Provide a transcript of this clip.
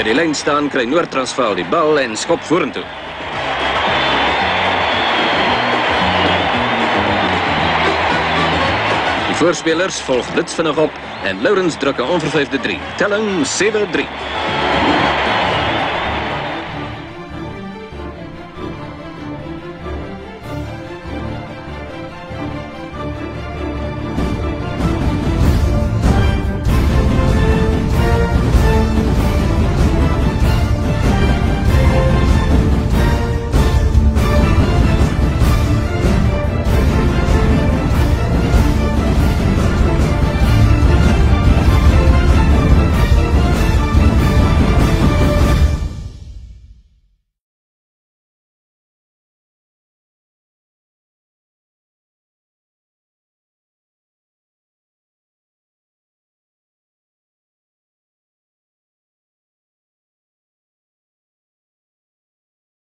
By die lyn staan kry Noord-Transvaal die bal en skop vorentoe. Die voorspelers volg blitsvinnig op en Lourens druk 'n onvervyfde 3. Telling 7-3.